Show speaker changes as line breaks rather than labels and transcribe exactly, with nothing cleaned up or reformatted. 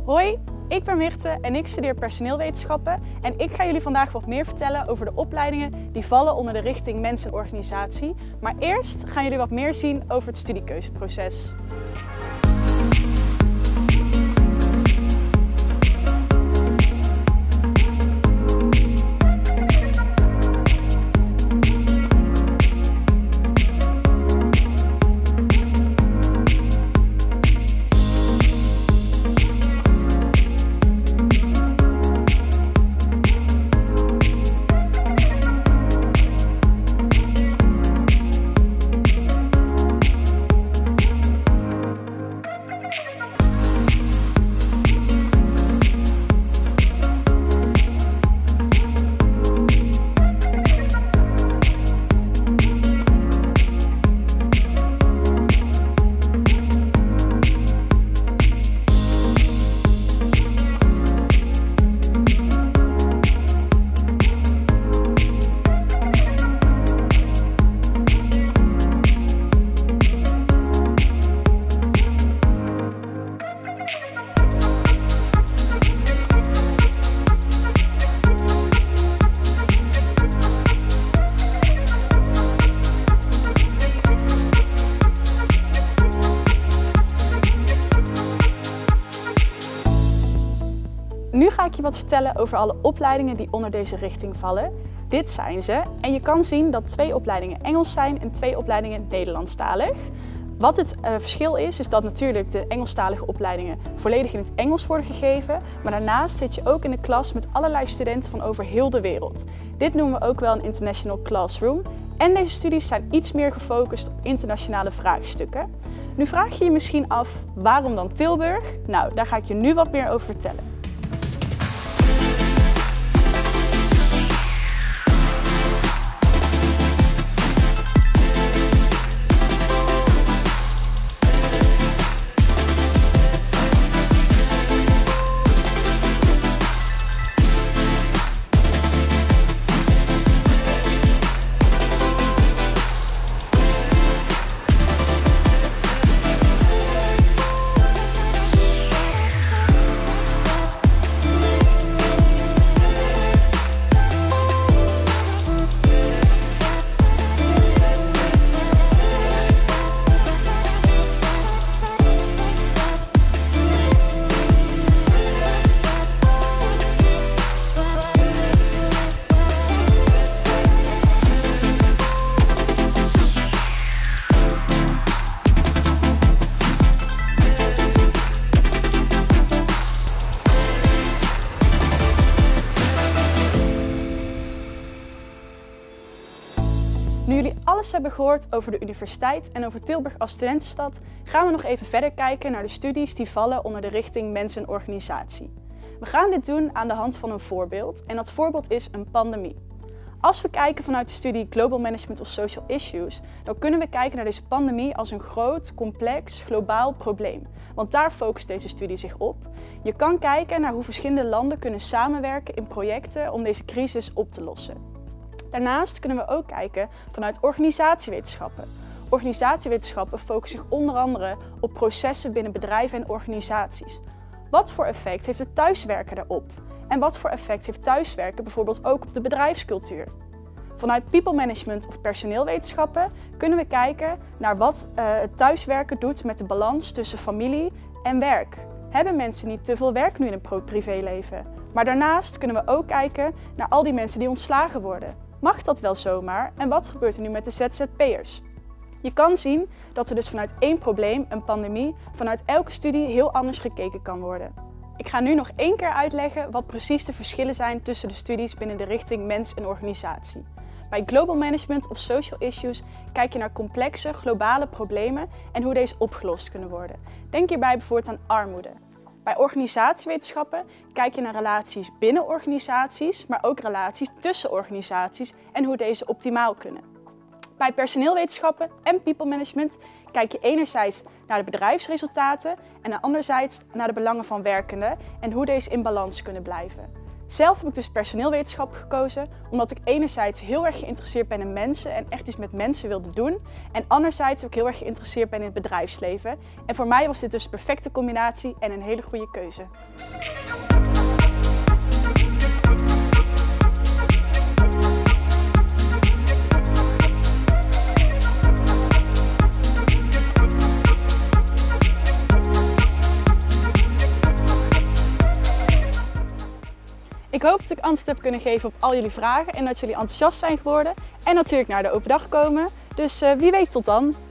Hoi, ik ben Mirte en ik studeer personeelwetenschappen en ik ga jullie vandaag wat meer vertellen over de opleidingen die vallen onder de richting Mens en Organisatie. Maar eerst gaan jullie wat meer zien over het studiekeuzeproces. Nu ga ik je wat vertellen over alle opleidingen die onder deze richting vallen. Dit zijn ze en je kan zien dat twee opleidingen Engels zijn en twee opleidingen Nederlandstalig. Wat het uh, verschil is, is dat natuurlijk de Engelstalige opleidingen volledig in het Engels worden gegeven, maar daarnaast zit je ook in de klas met allerlei studenten van over heel de wereld. Dit noemen we ook wel een international classroom. En deze studies zijn iets meer gefocust op internationale vraagstukken. Nu vraag je je misschien af, waarom dan Tilburg? Nou, daar ga ik je nu wat meer over vertellen. Nu jullie alles hebben gehoord over de universiteit en over Tilburg als studentenstad, gaan we nog even verder kijken naar de studies die vallen onder de richting Mens en Organisatie. We gaan dit doen aan de hand van een voorbeeld en dat voorbeeld is een pandemie. Als we kijken vanuit de studie Global Management of Social Issues, dan kunnen we kijken naar deze pandemie als een groot, complex, globaal probleem. Want daar focust deze studie zich op. Je kan kijken naar hoe verschillende landen kunnen samenwerken in projecten om deze crisis op te lossen. Daarnaast kunnen we ook kijken vanuit organisatiewetenschappen. Organisatiewetenschappen focussen zich onder andere op processen binnen bedrijven en organisaties. Wat voor effect heeft het thuiswerken daarop? En wat voor effect heeft thuiswerken bijvoorbeeld ook op de bedrijfscultuur? Vanuit people management of personeelwetenschappen kunnen we kijken naar wat uh, het thuiswerken doet met de balans tussen familie en werk. Hebben mensen niet te veel werk nu in hun privéleven? Maar daarnaast kunnen we ook kijken naar al die mensen die ontslagen worden. Mag dat wel zomaar en wat gebeurt er nu met de Z Z P'ers? Je kan zien dat er dus vanuit één probleem, een pandemie, vanuit elke studie heel anders gekeken kan worden. Ik ga nu nog één keer uitleggen wat precies de verschillen zijn tussen de studies binnen de richting Mens en Organisatie. Bij Global Management of Social Issues kijk je naar complexe, globale problemen en hoe deze opgelost kunnen worden. Denk hierbij bijvoorbeeld aan armoede. Bij organisatiewetenschappen kijk je naar relaties binnen organisaties, maar ook relaties tussen organisaties en hoe deze optimaal kunnen. Bij personeelwetenschappen en people management kijk je enerzijds naar de bedrijfsresultaten en anderzijds naar de belangen van werkenden en hoe deze in balans kunnen blijven. Zelf heb ik dus personeelwetenschap gekozen, omdat ik enerzijds heel erg geïnteresseerd ben in mensen en echt iets met mensen wilde doen. En anderzijds ook heel erg geïnteresseerd ben in het bedrijfsleven. En voor mij was dit dus de perfecte combinatie en een hele goede keuze. Ik hoop dat ik antwoord heb kunnen geven op al jullie vragen en dat jullie enthousiast zijn geworden en natuurlijk naar de open dag komen. Dus uh, wie weet tot dan!